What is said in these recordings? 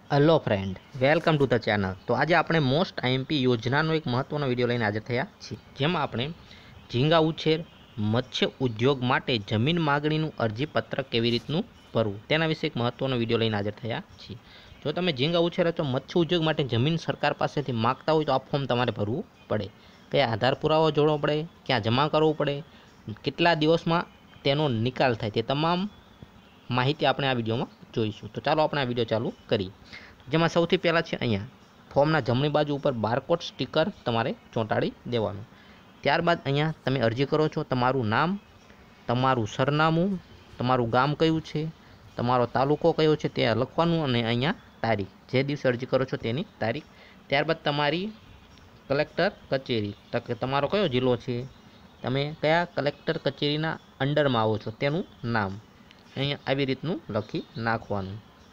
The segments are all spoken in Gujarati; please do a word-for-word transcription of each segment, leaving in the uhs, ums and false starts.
Hello friend, welcome to the channel. तो आज આપણે મોસ્ટ આઈએમપી યોજનાનો એક મહત્વનો વિડીયો લઈને હાજર થયા છીએ, જેમાં આપણે ઝીંગા ઉછેર મત્સ્ય ઉદ્યોગ માટે જમીન માગણીનું અરજીપત્રક કેવી રીતનું ભરવું તેના વિશે એક મહત્વનો વિડીયો લઈને હાજર થયા છીએ। જો તમે ઝીંગા ઉછેર અથવા મત્સ્ય ઉદ્યોગ માટે જમીન સરકાર પાસેથી માગતા હોય તો આ ફોર્મ તમારે ભરવું પડે। કયા આધાર પુરાવો જોડવો પડે, ક્યાં જમા કરવું પડે, કેટલા દિવસમાં તેનો નિકાલ થાય, તે તમામ માહિતી આપણે આ વિડીયોમાં જોઈશું। તો ચાલો આપણે આ વિડીયો ચાલુ કરીએ। જેમાં સૌથી પહેલાં છે અહીંયા ફોર્મના જમણી બાજુ ઉપર બારકોડ સ્ટીકર તમારે ચોંટાડી દેવાનું। ત્યારબાદ અહીંયા તમે અરજી કરો છો, તમારું નામ, તમારું સરનામું, તમારું ગામ કયું છે, તમારો તાલુકો કયો છે તે લખવાનું અને અહીંયા તારીખ, જે દિવસે અરજી કરો છો તેની તારીખ। ત્યારબાદ તમારી કલેક્ટર કચેરી, તો તમારો કયો જિલ્લો છે, તમે કયા કલેક્ટર કચેરીના અંડરમાં આવો છો તેનું નામ અહીંયા આવી રીતનું લખી નાખવાનું।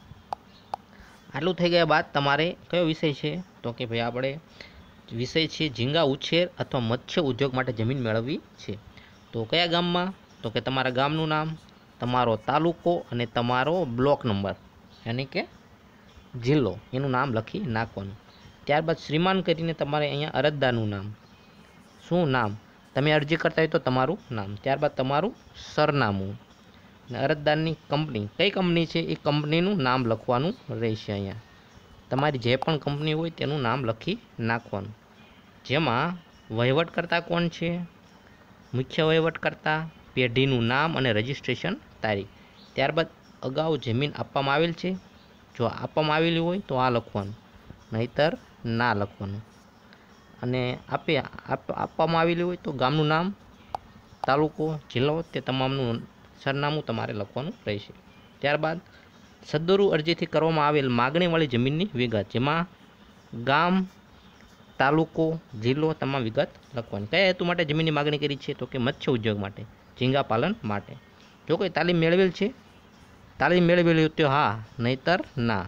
આટલું થઈ ગયા બાદ તમારે કયો વિષય છે, તો કે ભાઈ આપણે વિષય છે ઝીંગા ઉછેર અથવા મત્સ્ય ઉદ્યોગ માટે જમીન મેળવવી છે। તો કયા ગામમાં, તો કે તમારા ગામનું નામ, તમારો તાલુકો અને તમારો બ્લોક નંબર યાની કે જિલ્લો એનું નામ લખી નાખવાનું। ત્યારબાદ શ્રીમાન કરીને તમારે અહીંયા અરજદારનું નામ, શું નામ, તમે અરજી કરતા હોય તો તમારું નામ, ત્યારબાદ તમારું સરનામું અને અરજદારની કંપની, કઈ કંપની છે એ કંપનીનું નામ લખવાનું રહેશે। અહીંયા તમારી જે પણ કંપની હોય તેનું નામ લખી નાખવાનું, જેમાં વહીવટકર્તા કોણ છે, મુખ્ય વહીવટકર્તા, પેઢીનું નામ અને રજિસ્ટ્રેશન તારીખ। ત્યારબાદ અગાઉ જમીન આપવામાં આવેલ છે, જો આપવામાં આવેલી હોય તો આ લખવાનું, નહીતર ના લખવાનું। અને આપે આપવામાં આવેલી હોય તો ગામનું નામ, તાલુકો, જિલ્લો તે તમામનું સરનામું તમારે લખવાનું રહેશે। ત્યારબાદ સદરૂ અરજીથી કરવામાં આવેલ માગણીવાળી જમીનની વિગત, જેમાં ગામ, તાલુકો, જિલ્લો તમામ વિગત લખવાની। કયા હેતુ માટે જમીનની માગણી કરી છે, તો કે મત્સ્ય ઉદ્યોગ માટે, ઝીંગા પાલન માટે। જો કોઈ તાલીમ મેળવેલ છે, તાલીમ મેળવેલી તો હા, નહીતર ના।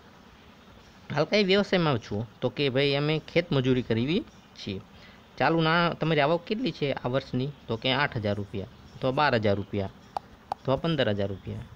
હાલ કઈ વ્યવસાયમાં છું, તો કે ભાઈ અમે ખેત મજૂરી કરવી છીએ। ચાલુ ના તમારી આવક કેટલી છે આ વર્ષની, તો કે આઠ હજાર રૂપિયા અથવા બાર હજાર રૂપિયા અથવા પંદર હજાર રૂપિયા।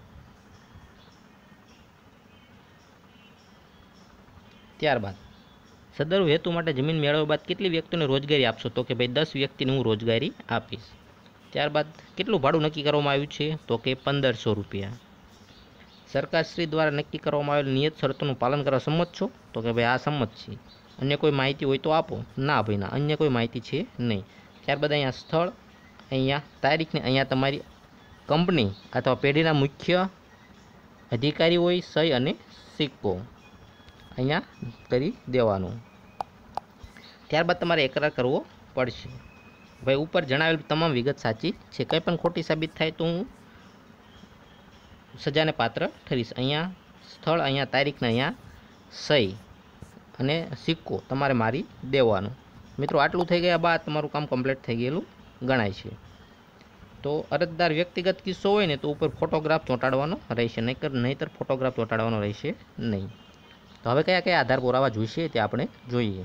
ત્યારબાદ સદર હેતુ માટે જમીન મેળવ્યા બાદ કેટલી વ્યક્તિને રોજગારી આપશો, તો કે ભાઈ દસ વ્યક્તિને હું રોજગારી આપીશ। ત્યારબાદ કેટલું ભાડું નક્કી કરવામાં આવ્યું છે, તો કે પંદરસો રૂપિયા। સરકારશ્રી દ્વારા નક્કી કરવામાં આવેલ નિયત શરતોનું પાલન કરવા સંમત છો, તો કે ભાઈ આ સંમત છે। અન્ય કોઈ માહિતી હોય તો આપો, ના ભાઈ ના, અન્ય કોઈ માહિતી છે નહીં। ત્યારબાદ અહીંયા સ્થળ, અહીંયા તારીખને અહીંયા તમારી કંપની અથવા પેઢીના મુખ્ય અધિકારી હોય સહી અને સિક્કો અહીંયા કરી દેવાનું। ત્યારબાદ તમારે એકરાર કરવો પડશે, ભાઈ ઉપર જણાવેલ તમામ વિગત સાચી છે, કંઈ પણ ખોટી સાબિત થાય તો હું સજાને પાત્ર ઠરીશ। અહીંયા સ્થળ, અહીંયા તારીખને અહીંયા સહી અને સિક્કો તમારે મારી દેવાનો। મિત્રો આટલું થઈ ગયા બાદ તમારું કામ કમ્પ્લીટ થઈ ગયેલું ગણાય છે। તો અરજદાર વ્યક્તિગત કિસ્સો હોય ને તો ઉપર ફોટોગ્રાફ ચોંટાડવાનો રહેશે, નહીતર નહીતર ફોટોગ્રાફ ચોંટાડવાનો રહેશે નહીં। તો હવે કયા કયા આધાર પુરાવા જોઈશે તે આપણે જોઈએ।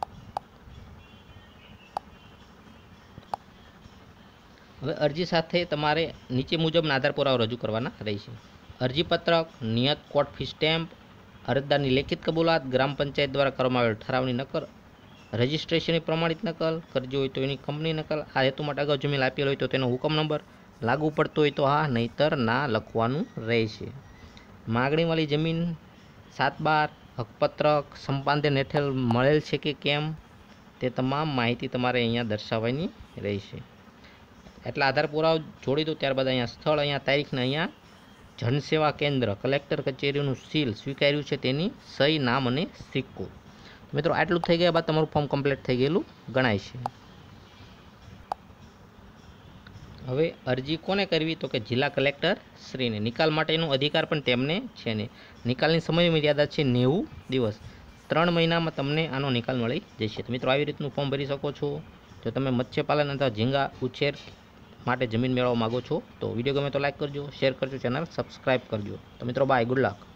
હવે અરજી સાથે તમારે નીચે મુજબના આધાર પુરાવા રજૂ કરવાના રહેશે: અરજીપત્રક, નિયત કોર્ટ ફી સ્ટેમ્પ, અરજદારની લેખિત કબૂલાત, ગ્રામ પંચાયત દ્વારા કરવામાં આવેલ ઠરાવની નકલ, રજિસ્ટ્રેશનની પ્રમાણિત નકલ, કરજો હોય તો એની કંપની નકલ, આ હેતુ માટે અગાઉ જમીન આપેલ હોય તો તેનો હુકમ નંબર, લાગુ પડતો હોય તો હા, નહીતર ના લખવાનું રહેશે। માગણીવાળી જમીન સાત બાર, હકપત્રક, સંપાદન હેઠળ મળેલ છે કે કેમ તે તમામ માહિતી તમારે અહીંયા દર્શાવવાની રહેશે। એટલા આધાર પુરાવા જોડી દો। ત્યારબાદ અહીંયા સ્થળ, અહીંયા તારીખને અહીંયા જનસેવા કેન્દ્ર, કલેક્ટર કચેરીનું સીલ સ્વીકાર્યું છે તેની સહી, નામ અને સિક્કો। મિત્રો આટલું થઈ ગયા બાદ તમારું ફોર્મ કમ્પ્લીટ થઈ ગયેલું ગણાય છે। હવે અરજી કોને કરવી, તો કે જિલ્લા કલેક્ટર શ્રીને। નિકાલ માટેનો અધિકાર પણ તેમને છે ને નિકાલની સમય મર્યાદા છે નેવું દિવસ, ત્રણ મહિનામાં તમને આનો નિકાલ મળી જશે। તો મિત્રો આવી રીતનું ફોર્મ ભરી શકો છો જો તમે મત્સ્યપાલન અથવા ઝીંગા ઉછેર માટે જમીન મેળવવા માગો છો। તો વિડીયો ગમે તો લાઈક કરજો, શેર કરજો, ચેનલ સબસ્ક્રાઈબ કરજો। તો મિત્રો બાય, ગુડ લક।